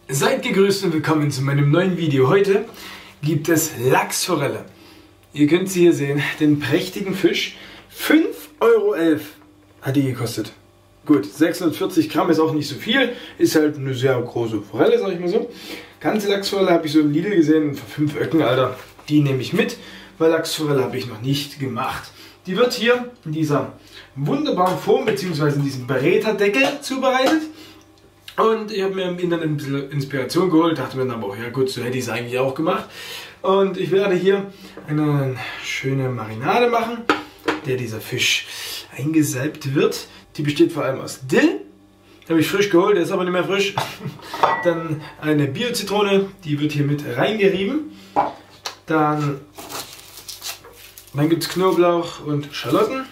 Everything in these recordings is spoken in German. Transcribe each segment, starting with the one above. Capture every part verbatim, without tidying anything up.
Seid gegrüßt und willkommen zu meinem neuen Video. Heute gibt es Lachsforelle. Ihr könnt sie hier sehen, den prächtigen Fisch. fünf Euro elf hat die gekostet. Gut, sechshundertvierzig Gramm ist auch nicht so viel, ist halt eine sehr große Forelle, sag ich mal so. Ganze Lachsforelle habe ich so im Lidl gesehen, für fünf Öcken, Alter. Die nehme ich mit, weil Lachsforelle habe ich noch nicht gemacht. Die wird hier in dieser wunderbaren Form bzw. in diesem Beretta-Deckel zubereitet. Und ich habe mir im Internet ein bisschen Inspiration geholt, dachte mir dann aber auch, ja gut, so hätte ich es eigentlich auch gemacht. Und ich werde hier eine schöne Marinade machen, der dieser Fisch eingesalbt wird. Die besteht vor allem aus Dill, habe ich frisch geholt, der ist aber nicht mehr frisch. Dann eine Bio-Zitrone, die wird hier mit reingerieben. Dann, dann gibt es Knoblauch und Schalotten.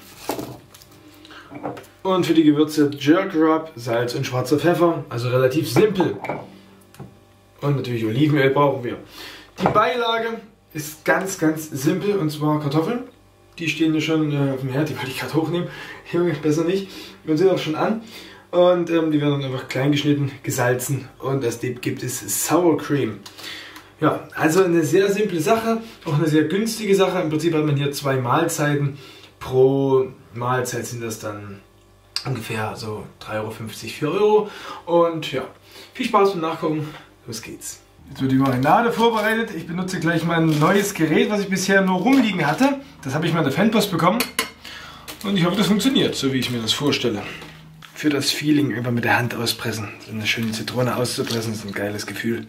Und für die Gewürze Jerk Rub, Salz und schwarzer Pfeffer, also relativ simpel. Und natürlich Olivenöl brauchen wir. Die Beilage ist ganz, ganz simpel, und zwar Kartoffeln. Die stehen hier schon äh, auf dem Herd, die wollte ich gerade hochnehmen. Junge, besser nicht. Wir sind auch schon an. Und ähm, die werden dann einfach klein geschnitten, gesalzen, und als Dip gibt es Sour Cream. Ja, also eine sehr simple Sache, auch eine sehr günstige Sache. Im Prinzip hat man hier zwei Mahlzeiten. Pro Mahlzeit sind das dann ungefähr so drei Euro fünfzig, vier Euro. Und ja, viel Spaß beim Nachgucken. Los geht's. Jetzt wird die Marinade vorbereitet. Ich benutze gleich mein neues Gerät, was ich bisher nur rumliegen hatte. Das habe ich mal in der Fanpost bekommen. Und ich hoffe, das funktioniert, so wie ich mir das vorstelle. Für das Feeling einfach mit der Hand auspressen. So eine schöne Zitrone auszupressen, ist ein geiles Gefühl.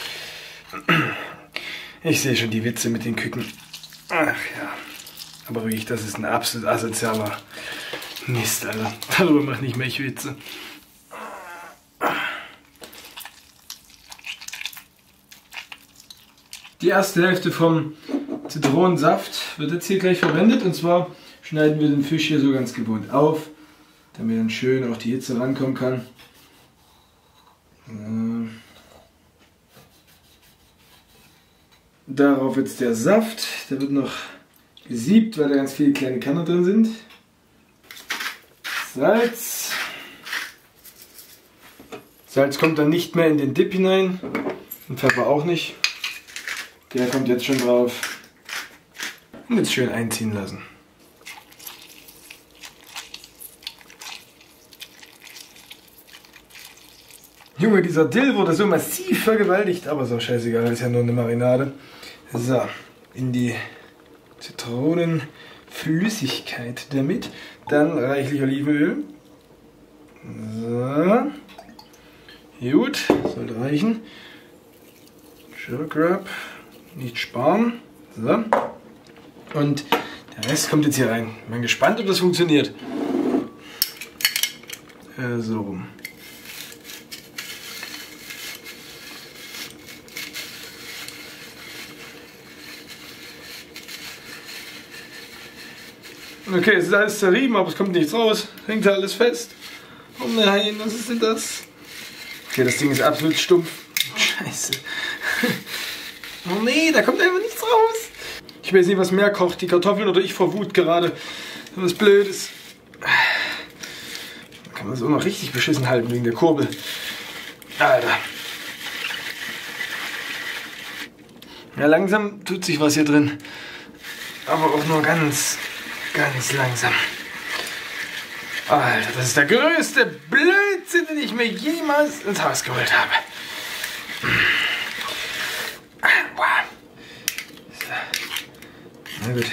Ich sehe schon die Witze mit den Küken. Ach ja. Aber wirklich, das ist ein absolut asozialer Mist, Alter. Darüber mache ich nicht mehr Witze. Die erste Hälfte vom Zitronensaft wird jetzt hier gleich verwendet. Und zwar schneiden wir den Fisch hier so ganz gewohnt auf, damit dann schön auch die Hitze rankommen kann. Darauf jetzt der Saft. Der wird noch gesiebt, weil da ganz viele kleine Kerne drin sind. Salz. Salz kommt dann nicht mehr in den Dip hinein. Und Pfeffer auch nicht. Der kommt jetzt schon drauf. Und jetzt schön einziehen lassen. Junge, dieser Dill wurde so massiv vergewaltigt, aber so scheißegal, das ist ja nur eine Marinade. So, in die Zitronenflüssigkeit damit. Dann reichlich Olivenöl. So. Gut, sollte reichen. Jerk Rub, nicht sparen. So. Und der Rest kommt jetzt hier rein. Ich bin gespannt, ob das funktioniert. Äh, so rum. Okay, es ist alles zerrieben, aber es kommt nichts raus. Hängt da alles fest. Oh nein, was ist denn das? Okay, das Ding ist absolut stumpf. Scheiße. Oh nee, da kommt einfach nichts raus. Ich weiß nicht, was mehr kocht, die Kartoffeln oder ich vor Wut gerade. Was Blödes. Da kann man es auch noch richtig beschissen halten wegen der Kurbel. Alter. Ja, langsam tut sich was hier drin. Aber auch nur ganz... Ganz langsam. Alter, das ist der größte Blödsinn, den ich mir jemals ins Haus geholt habe. So. Na gut.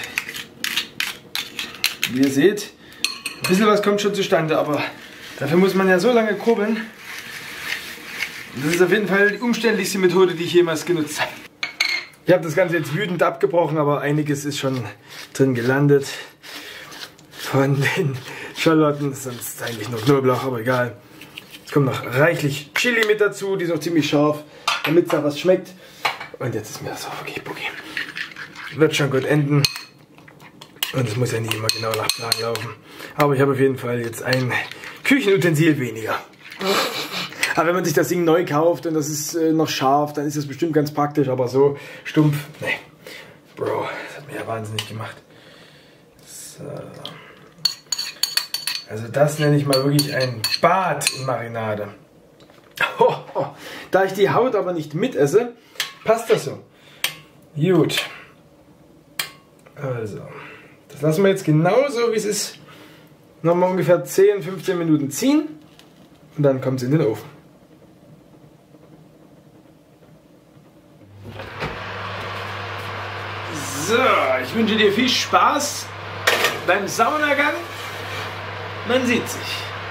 Wie ihr seht, ein bisschen was kommt schon zustande, aber dafür muss man ja so lange kurbeln. Das ist auf jeden Fall die umständlichste Methode, die ich jemals genutzt habe. Ich habe das Ganze jetzt wütend abgebrochen, aber einiges ist schon drin gelandet. Von den Schalotten, sonst eigentlich nur Knoblauch, aber egal. Jetzt kommt noch reichlich Chili mit dazu, die ist auch ziemlich scharf, damit es da was schmeckt. Und jetzt ist mir das auch okay, okay. Wird schon gut enden. Und es muss ja nicht immer genau nach Plan laufen. Aber ich habe auf jeden Fall jetzt ein Küchenutensil weniger. Aber wenn man sich das Ding neu kauft und das ist äh, noch scharf, dann ist das bestimmt ganz praktisch, aber so stumpf, nee. Bro, das hat mir ja wahnsinnig gemacht. So. Also das nenne ich mal wirklich ein Bad in Marinade. Oh, oh, Da ich die Haut aber nicht mitesse, passt das so. Gut. Also, das lassen wir jetzt genauso wie es ist. Nochmal ungefähr zehn, fünfzehn Minuten ziehen und dann kommt es in den Ofen. So, ich wünsche dir viel Spaß beim Saunagang. Man sieht sich.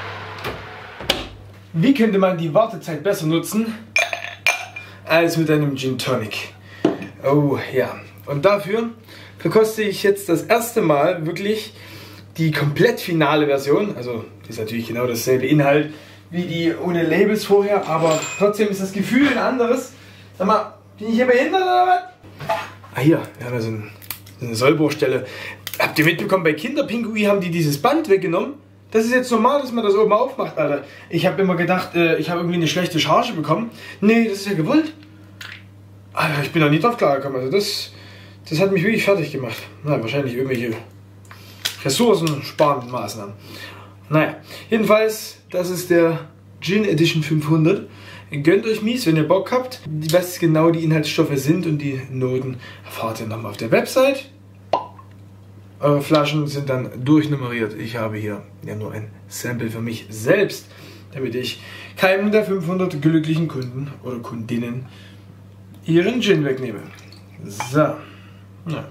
Wie könnte man die Wartezeit besser nutzen als mit einem Gin Tonic? Oh ja, und dafür verkoste ich jetzt das erste Mal wirklich die komplett finale Version. Also das ist natürlich genau dasselbe Inhalt wie die ohne Labels vorher, aber trotzdem ist das Gefühl ein anderes. Sag mal, bin ich hier behindert oder was? Ah hier, wir haben ja so, ein, so eine Sollbruchstelle. Habt ihr mitbekommen, bei Kinderpingui haben die dieses Band weggenommen? Das ist jetzt normal, dass man das oben aufmacht, Alter. Ich habe immer gedacht, äh, ich habe irgendwie eine schlechte Charge bekommen. Nee, das ist ja gewollt. Alter, ich bin da nie drauf klargekommen. Also das, das hat mich wirklich fertig gemacht. Na, wahrscheinlich irgendwelche ressourcensparenden Maßnahmen. Naja, jedenfalls, das ist der Gin Edition fünfhundert. Gönnt euch mies, wenn ihr Bock habt. Was genau die Inhaltsstoffe sind und die Noten erfahrt ihr nochmal auf der Website. Eure Flaschen sind dann durchnummeriert. Ich habe hier ja nur ein Sample für mich selbst, damit ich keinem der fünfhundert glücklichen Kunden oder Kundinnen ihren Gin wegnehme. So. Ja.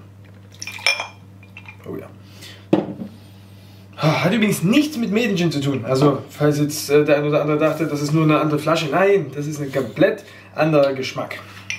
Oh ja. Hat übrigens nichts mit Maiden Gin zu tun. Also, falls jetzt äh, der eine oder andere dachte, das ist nur eine andere Flasche. Nein, das ist ein komplett anderer Geschmack.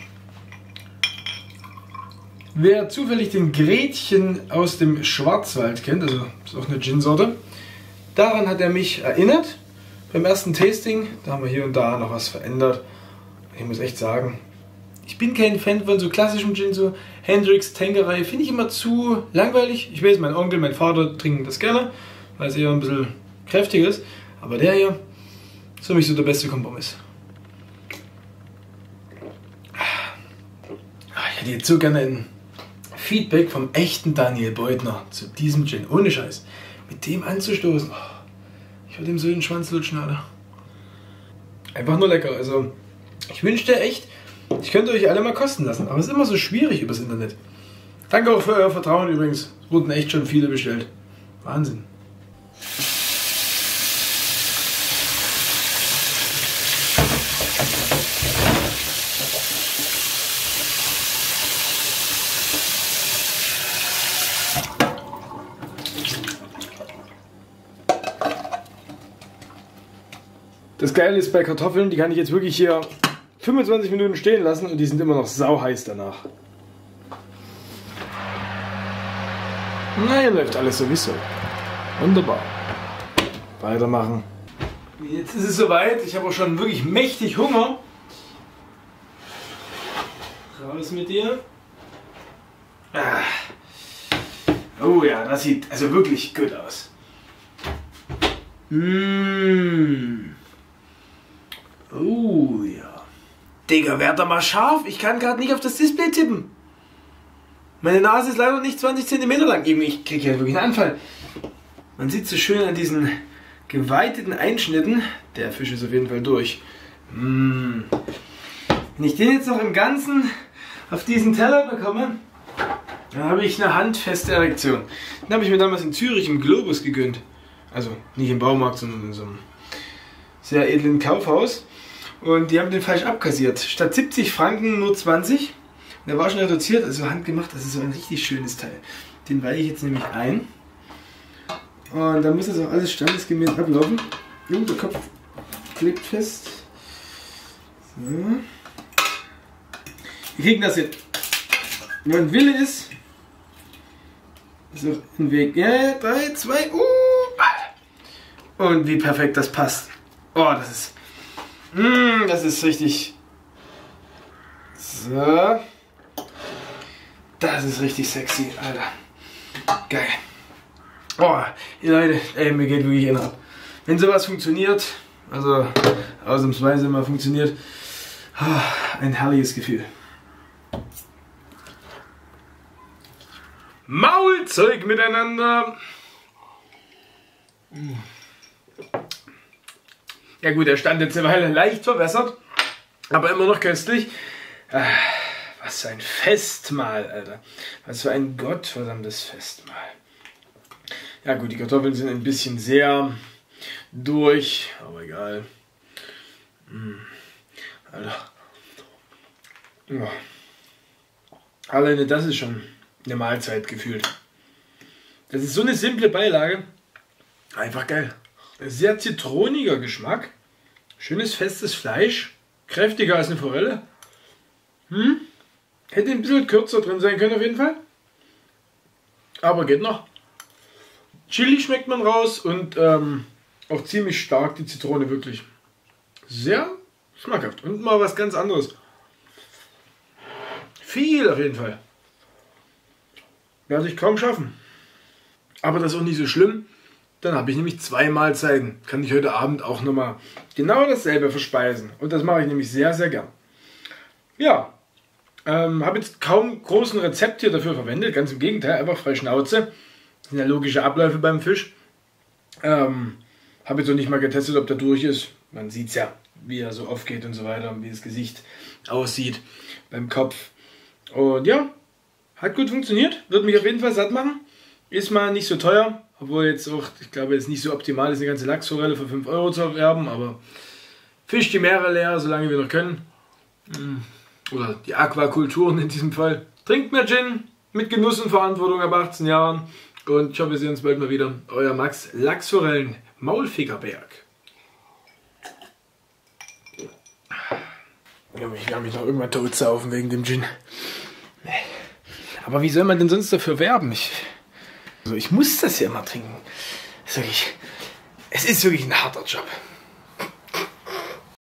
Wer zufällig den Gretchen aus dem Schwarzwald kennt, also ist auch eine Gin-Sorte, daran hat er mich erinnert. Beim ersten Tasting, da haben wir hier und da noch was verändert. Ich muss echt sagen, ich bin kein Fan von so klassischem Gin, so Hendrix, Tanqueray, finde ich immer zu langweilig. Ich weiß, mein Onkel, mein Vater trinken das gerne, weil es eher ein bisschen kräftiger ist. Aber der hier ist für mich so der beste Kompromiss. Ich hätte jetzt so gerne ein Feedback vom echten Daniel Beutner zu diesem Gin. Ohne Scheiß. Mit dem anzustoßen. Oh, ich würde ihm so den Schwanz lutschen, Alter. Einfach nur lecker. Also, ich wünschte echt, ich könnte euch alle mal kosten lassen. Aber es ist immer so schwierig übers Internet. Danke auch für euer Vertrauen übrigens. Es wurden echt schon viele bestellt. Wahnsinn. Das Geile ist bei Kartoffeln, die kann ich jetzt wirklich hier fünfundzwanzig Minuten stehen lassen und die sind immer noch sauheiß danach. Na, hier läuft alles sowieso. Wunderbar. Weitermachen. Jetzt ist es soweit. Ich habe auch schon wirklich mächtig Hunger. Raus mit dir. Ah. Oh ja, das sieht also wirklich gut aus. Mmh. Oh ja. Digga, werd doch mal scharf. Ich kann gerade nicht auf das Display tippen. Meine Nase ist leider nicht zwanzig Zentimeter lang. Ich kriege ja wirklich einen Anfall. Man sieht so schön an diesen geweiteten Einschnitten. Der Fisch ist auf jeden Fall durch. Mmh. Wenn ich den jetzt noch im Ganzen auf diesen Teller bekomme, dann habe ich eine handfeste Erektion. Den habe ich mir damals in Zürich im Globus gegönnt. Also nicht im Baumarkt, sondern in so einem sehr edlen Kaufhaus. Und die haben den falsch abkassiert. Statt siebzig Franken nur zwanzig. Und der war schon reduziert, also handgemacht. Das ist so ein richtig schönes Teil. Den weiche ich jetzt nämlich ein. Und dann muss das auch alles standesgemäß ablaufen. Jo, der Kopf klebt fest. So. Wir kriegen das jetzt. Wenn ein Wille ist, ist auch ein Weg. Ja, drei, zwei, uh. Und wie perfekt das passt. Oh, das ist. Mm, das ist richtig. So. Das ist richtig sexy, Alter. Geil. Oh, ihr Leute, ey, mir geht wirklich einer ab. Wenn sowas funktioniert, also ausnahmsweise mal funktioniert, oh, ein herrliches Gefühl. Maulzeug miteinander. Ja gut, der stand jetzt eine Weile leicht verwässert, Aber immer noch köstlich. Ah, was für ein Festmahl, Alter. Was für ein gottverdammtes Festmahl. Ja gut, die Kartoffeln sind ein bisschen sehr durch, aber egal. Mm. Alter. Ja. Alleine das ist schon eine Mahlzeit gefühlt. Das ist so eine simple Beilage. Einfach geil. Sehr zitroniger Geschmack. Schönes festes Fleisch. Kräftiger als eine Forelle. Hm? Hätte ein bisschen kürzer drin sein können auf jeden Fall. Aber geht noch. Chili schmeckt man raus und ähm, auch ziemlich stark die Zitrone, wirklich. Sehr schmackhaft. Und mal was ganz anderes. Viel auf jeden Fall. Werde ich kaum schaffen. Aber das ist auch nicht so schlimm. Dann habe ich nämlich zwei Mahlzeiten. Kann ich heute Abend auch nochmal genau dasselbe verspeisen. Und das mache ich nämlich sehr, sehr gern. Ja, ähm, habe jetzt kaum großen Rezept hier dafür verwendet. Ganz im Gegenteil, einfach frei Schnauze. Das sind ja logische Abläufe beim Fisch. Ähm, habe jetzt noch nicht mal getestet, ob der durch ist. Man sieht es ja, wie er so aufgeht und so weiter. Und wie das Gesicht aussieht beim Kopf. Und ja, hat gut funktioniert. Wird mich auf jeden Fall satt machen. Ist mal nicht so teuer. Obwohl jetzt auch, ich glaube, jetzt nicht so optimal ist, eine ganze Lachsforelle für fünf Euro zu erwerben. Aber Fisch die Meere leer, solange wir noch können. Oder die Aquakulturen in diesem Fall. Trinkt mehr Gin mit Genuss und Verantwortung ab achtzehn Jahren. Und ich hoffe, wir sehen uns bald mal wieder. Euer Max, Lachsforellen, Maulfickerberg. Ich werde mich noch irgendwann tot saufen wegen dem Gin. Aber wie soll man denn sonst dafür werben? Ich, also ich muss das ja immer trinken. Das ist wirklich, es ist wirklich ein harter Job.